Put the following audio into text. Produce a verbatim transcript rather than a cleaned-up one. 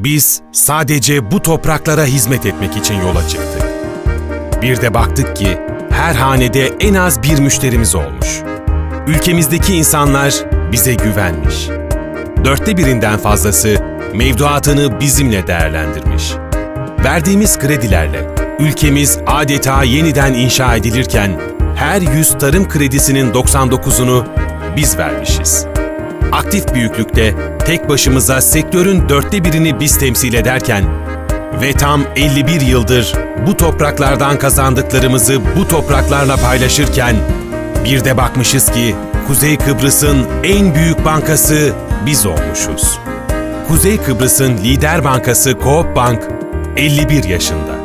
Biz sadece bu topraklara hizmet etmek için yola çıktık. Bir de baktık ki her hanede en az bir müşterimiz olmuş. Ülkemizdeki insanlar bize güvenmiş. Dörtte birinden fazlası mevduatını bizimle değerlendirmiş. Verdiğimiz kredilerle ülkemiz adeta yeniden inşa edilirken her yüz tarım kredisinin doksan dokuzunu biz vermişiz. Aktif büyüklükte tek başımıza sektörün dörtte birini biz temsil ederken ve tam elli bir yıldır bu topraklardan kazandıklarımızı bu topraklarla paylaşırken bir de bakmışız ki Kuzey Kıbrıs'ın en büyük bankası biz olmuşuz. Kuzey Kıbrıs'ın lider bankası Coop Bank elli bir yaşında.